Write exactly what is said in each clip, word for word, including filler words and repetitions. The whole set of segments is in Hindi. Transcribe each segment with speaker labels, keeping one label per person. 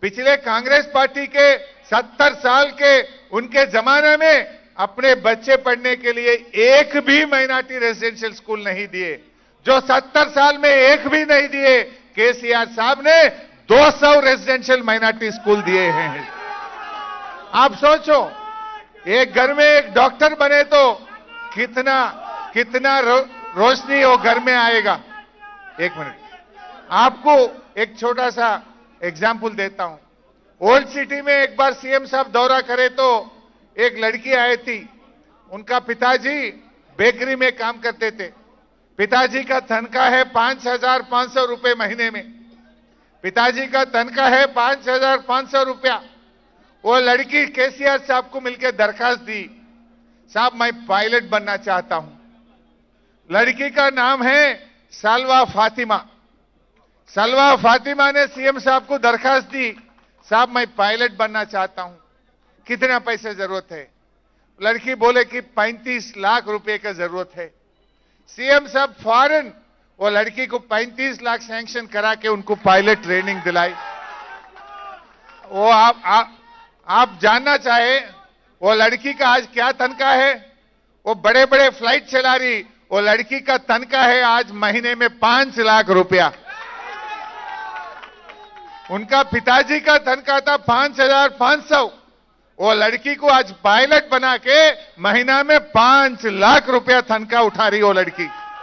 Speaker 1: पिछले कांग्रेस पार्टी के सत्तर साल के उनके जमाने में अपने बच्चे पढ़ने के लिए एक भी माइनॉरिटी रेजिडेंशियल स्कूल नहीं दिए। जो सत्तर साल में एक भी नहीं दिए, केसीआर साहब ने दो सौ रेजिडेंशियल माइनॉरिटी स्कूल दिए हैं। आप सोचो, एक घर में एक डॉक्टर बने तो कितना कितना रो, रोशनी वो घर में आएगा। एक मिनट, आपको एक छोटा सा एग्जाम्पल देता हूं। ओल्ड सिटी में एक बार सीएम साहब दौरा करे तो एक लड़की आई थी। उनका पिताजी बेकरी में काम करते थे। पिताजी का तनख्वाह है पांच हजार पांच सौ रुपए महीने में। पिताजी का तनख्वाह है पांच हजार पांच सौ रुपया। वो लड़की केसीआर साहब को मिलकर दरखास्त दी, साहब मैं पायलट बनना चाहता हूं। लड़की का नाम है सलवा फातिमा। सलवा फातिमा ने सीएम साहब को दरखास्त दी, साहब मैं पायलट बनना चाहता हूं, कितना पैसे जरूरत है? लड़की बोले कि पैंतीस लाख रुपए का जरूरत है। सीएम साहब फौरन वो लड़की को पैंतीस लाख सैंक्शन करा के उनको पायलट ट्रेनिंग दिलाई। वो आप, आप आप जानना चाहे वो लड़की का आज क्या तनख्वाह है? वो बड़े बड़े फ्लाइट चला रही, वो लड़की का तनख्वाह है आज महीने में पांच लाख रुपया। उनका पिताजी का तनख्वाह था पांच हजार पांच सौ। वो लड़की को आज पायलट बना के महीना में पांच लाख रुपया तनख्वाह उठा रही वो लड़की।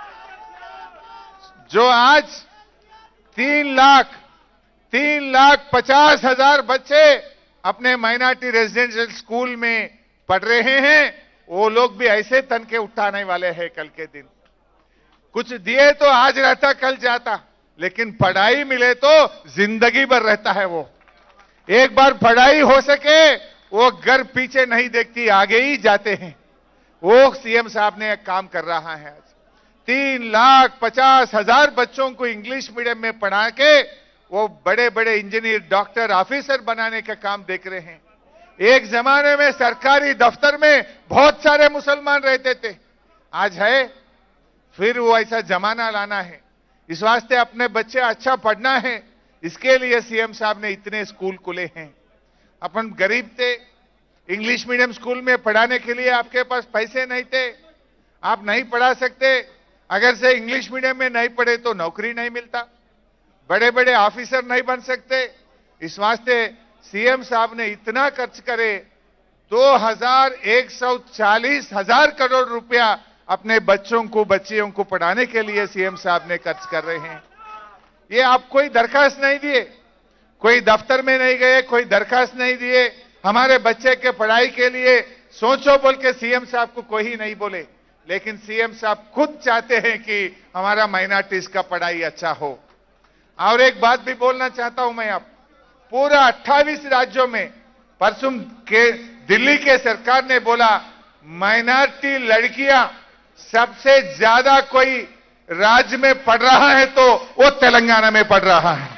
Speaker 1: जो आज तीन लाख तीन लाख पचास हजार बच्चे अपने माइनॉरिटी रेजिडेंशियल स्कूल में पढ़ रहे हैं, वो लोग भी ऐसे तनखे उठाने वाले हैं कल के दिन। कुछ दिए तो आज रहता कल जाता, लेकिन पढ़ाई मिले तो जिंदगी भर रहता है। वो एक बार पढ़ाई हो सके वो घर पीछे नहीं देखती, आगे ही जाते हैं। वो सीएम साहब ने एक काम कर रहा है। आज तीन लाख पचास हजार बच्चों को इंग्लिश मीडियम में पढ़ा के वो बड़े बड़े इंजीनियर, डॉक्टर, ऑफिसर बनाने का काम देख रहे हैं। एक जमाने में सरकारी दफ्तर में बहुत सारे मुसलमान रहते थे, आज है फिर वो ऐसा जमाना लाना है। इस वास्ते अपने बच्चे अच्छा पढ़ना है, इसके लिए सीएम साहब ने इतने स्कूल खुले हैं। अपन गरीब थे, इंग्लिश मीडियम स्कूल में पढ़ाने के लिए आपके पास पैसे नहीं थे, आप नहीं पढ़ा सकते। अगर से इंग्लिश मीडियम में नहीं पढ़े तो नौकरी नहीं मिलता, बड़े बड़े ऑफिसर नहीं बन सकते। इस वास्ते सीएम साहब ने इतना खर्च करे, दो हजार एक सौ चालीस हजार करोड़ रुपया अपने बच्चों को बच्चियों को पढ़ाने के लिए सीएम साहब ने खर्च कर रहे हैं। ये आप कोई दरखास्त नहीं दिए, कोई दफ्तर में नहीं गए, कोई दरखास्त नहीं दिए, हमारे बच्चे के पढ़ाई के लिए सोचो बोल के सीएम साहब को कोई नहीं बोले। लेकिन सीएम साहब खुद चाहते हैं कि हमारा माइनॉरिटीज का पढ़ाई अच्छा हो। और एक बात भी बोलना चाहता हूं मैं, अब पूरा अट्ठाईस राज्यों में परसों के दिल्ली के सरकार ने बोला माइनॉरिटी लड़कियां सबसे ज्यादा कोई राज्य में पढ़ रहा है तो वो तेलंगाना में पढ़ रहा है।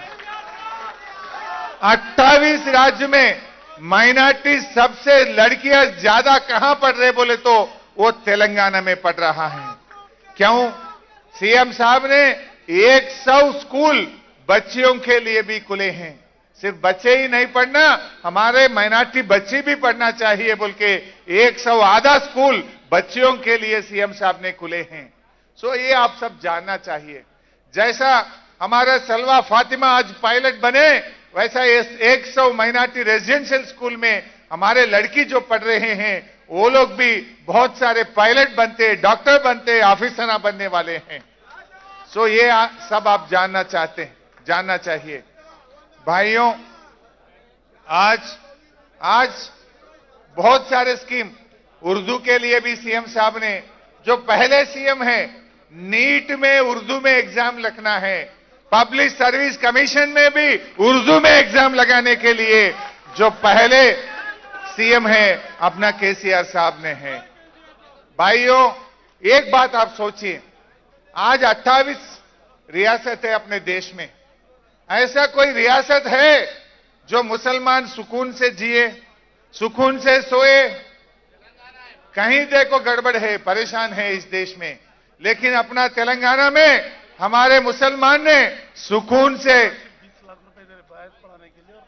Speaker 1: अट्ठाईस राज्य में माइनॉरिटी सबसे लड़कियां ज्यादा कहां पढ़ रहे बोले तो वो तेलंगाना में पढ़ रहा है। क्यों? सीएम साहब ने एक सौ स्कूल बच्चियों के लिए भी खुले हैं। सिर्फ बच्चे ही नहीं पढ़ना, हमारे माइनॉरिटी बच्ची भी पढ़ना चाहिए बोल के एक सौ आधा स्कूल बच्चियों के लिए सीएम साहब ने खुले हैं। सो ये आप सब जानना चाहिए। जैसा हमारा सलवा फातिमा आज पायलट बने, वैसा एक सौ माइनॉरिटी रेजिडेंशियल स्कूल में हमारे लड़की जो पढ़ रहे हैं वो लोग भी बहुत सारे पायलट बनते, डॉक्टर बनते, ऑफिसर बनने वाले हैं। सो ये आ, सब आप जानना चाहते हैं, जानना चाहिए। भाइयों, आज आज बहुत सारे स्कीम उर्दू के लिए भी सीएम साहब ने, जो पहले सीएम है, नीट में उर्दू में एग्जाम लिखना है, पब्लिक सर्विस कमीशन में भी उर्दू में एग्जाम लगाने के लिए जो पहले सीएम है अपना केसीआर साहब ने है। भाइयों, एक बात आप सोचिए, आज अट्ठाईस रियासत है अपने देश में, ऐसा कोई रियासत है जो मुसलमान सुकून से जिए, सुकून से सोए? कहीं देखो गड़बड़ है, परेशान है इस देश में। लेकिन अपना तेलंगाना में हमारे मुसलमान ने सुकून से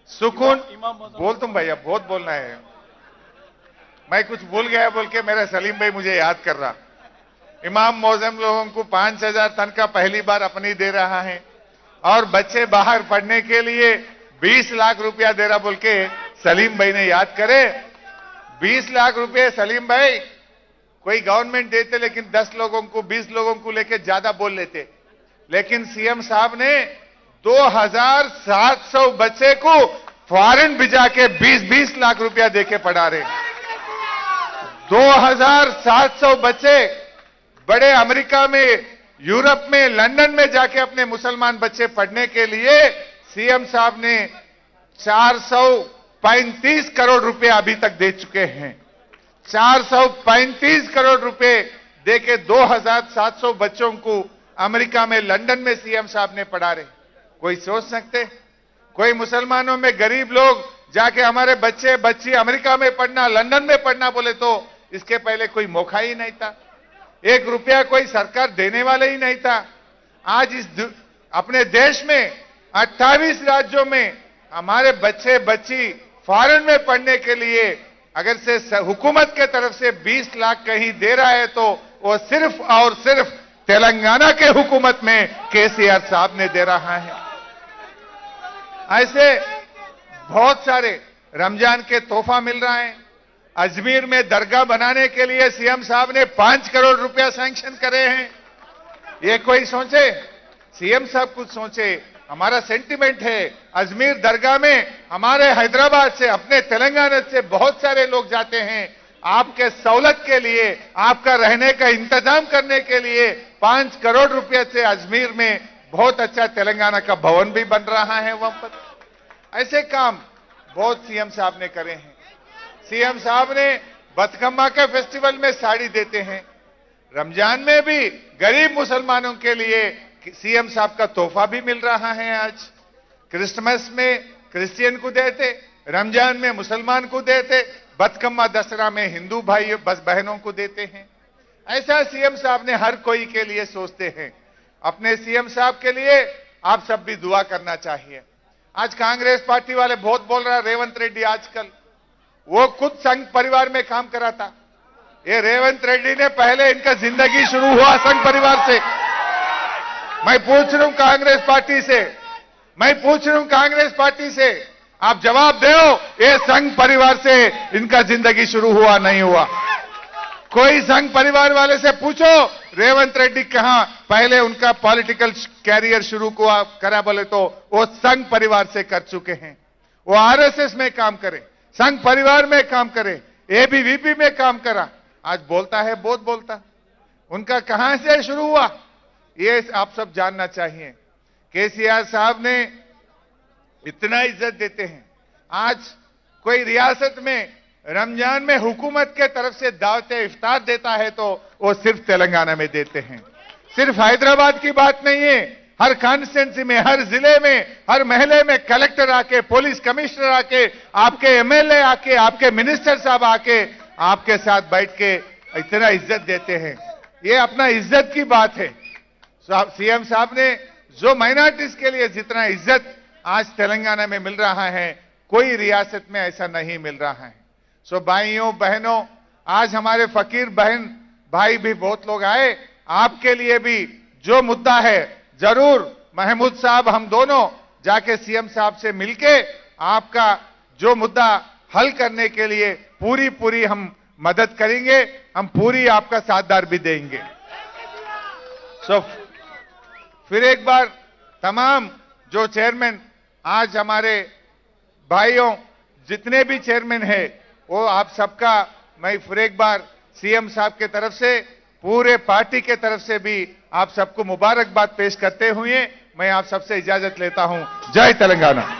Speaker 1: सुकून बोल तुम भैया, बहुत बोलना है। मैं कुछ भूल गया बोल के मेरा सलीम भाई मुझे याद कर रहा। इमाम मौजम लोगों को पांच हजार तनख्वाह पहली बार अपनी दे रहा है और बच्चे बाहर पढ़ने के लिए बीस लाख रुपया दे रहा बोल के सलीम भाई ने याद करे। बीस लाख रुपए सलीम भाई, कोई गवर्नमेंट देते लेकिन दस लोगों को बीस लोगों को लेके ज्यादा बोल लेते, लेकिन सीएम साहब ने दो हजार सात सौ बच्चे को फॉरेन भिजा के बीस बीस लाख रुपया देके पढ़ा रहे। दो हजार सात सौ बच्चे बड़े अमेरिका में, यूरोप में, लंदन में जाके अपने मुसलमान बच्चे पढ़ने के लिए सीएम साहब ने चार सौ पैंतीस करोड़ रुपए अभी तक दे चुके हैं। चार सौ पैंतीस करोड़ रुपए देके दो हजार सात सौ बच्चों को अमेरिका में, लंदन में सीएम साहब ने पढ़ा रहे। कोई सोच सकते? कोई मुसलमानों में गरीब लोग जाके हमारे बच्चे बच्ची अमेरिका में पढ़ना, लंदन में पढ़ना बोले तो इसके पहले कोई मौका ही नहीं था। एक रुपया कोई सरकार देने वाले ही नहीं था। आज इस अपने देश में अट्ठाईस राज्यों में हमारे बच्चे बच्ची फॉरेन में पढ़ने के लिए अगर से हुकूमत के तरफ से बीस लाख कहीं दे रहा है तो वो सिर्फ और सिर्फ तेलंगाना के हुकूमत में केसीआर साहब ने दे रहा है। ऐसे बहुत सारे रमजान के तोहफा मिल रहा है। अजमेर में दरगाह बनाने के लिए सीएम साहब ने पांच करोड़ रुपया सैंक्शन करे हैं। ये कोई सोचे? सीएम साहब कुछ सोचे। हमारा सेंटिमेंट है, अजमेर दरगाह में हमारे हैदराबाद से, अपने तेलंगाना से बहुत सारे लोग जाते हैं। आपके सहूलत के लिए, आपका रहने का इंतजाम करने के लिए पांच करोड़ रुपए से अजमेर में बहुत अच्छा तेलंगाना का भवन भी बन रहा है। वहां पर ऐसे काम बहुत सीएम साहब ने करे हैं। सीएम साहब ने बतकम्मा के फेस्टिवल में साड़ी देते हैं। रमजान में भी गरीब मुसलमानों के लिए सीएम साहब का तोहफा भी मिल रहा है। आज क्रिसमस में क्रिश्चियन को देते, रमजान में मुसलमान को देते, बतकम्मा दशहरा में हिंदू भाई बस बहनों को देते हैं। ऐसा सीएम साहब ने हर कोई के लिए सोचते हैं। अपने सीएम साहब के लिए आप सब भी दुआ करना चाहिए। आज कांग्रेस पार्टी वाले बहुत बोल रहा है रेवंत रेड्डी, आजकल वो खुद संघ परिवार में काम करा था। ये रेवंत रेड्डी ने पहले, इनका जिंदगी शुरू हुआ संघ परिवार से। मैं पूछ रहा हूं कांग्रेस पार्टी से, मैं पूछ रहा हूं कांग्रेस पार्टी से, आप जवाब दो, ये संघ परिवार से इनका जिंदगी शुरू हुआ नहीं हुआ? कोई संघ परिवार वाले से पूछो रेवंत रेड्डी कहां पहले उनका पॉलिटिकल कैरियर शुरू हुआ करा बोले तो वो संघ परिवार से कर चुके हैं। वो आरएसएस में काम करे, संघ परिवार में काम करे, एबीवीपी में काम करा। आज बोलता है, बहुत बोलता। उनका कहां से शुरू हुआ ये आप सब जानना चाहिए। केसीआर साहब ने इतना इज्जत देते हैं। आज कोई रियासत में रमजान में हुकूमत के तरफ से दावत इफ्तार देता है तो वो सिर्फ तेलंगाना में देते हैं। सिर्फ हैदराबाद की बात नहीं है, हर कॉन्स्टिट्यूंसी में, हर जिले में, हर महल्ले में कलेक्टर आके, पुलिस कमिश्नर आके, आपके एमएलए आके, आपके मिनिस्टर साहब आके आपके साथ बैठ के इतना इज्जत देते हैं। ये अपना इज्जत की बात है। सीएम साहब ने जो माइनॉरिटीज के लिए जितना इज्जत आज तेलंगाना में मिल रहा है, कोई रियासत में ऐसा नहीं मिल रहा है। सो भाइयों बहनों, आज हमारे फकीर बहन भाई भी बहुत लोग आए। आपके लिए भी जो मुद्दा है, जरूर महमूद साहब हम दोनों जाके सीएम साहब से मिलके आपका जो मुद्दा हल करने के लिए पूरी पूरी हम मदद करेंगे, हम पूरी आपका साथदार भी देंगे। सो फिर एक बार तमाम जो चेयरमैन आज हमारे भाइयों जितने भी चेयरमैन हैं, वो आप सबका मैं फिर एक बार सीएम साहब के तरफ से, पूरे पार्टी के तरफ से भी आप सबको मुबारकबाद पेश करते हुए मैं आप सबसे इजाजत लेता हूं। जय तेलंगाना।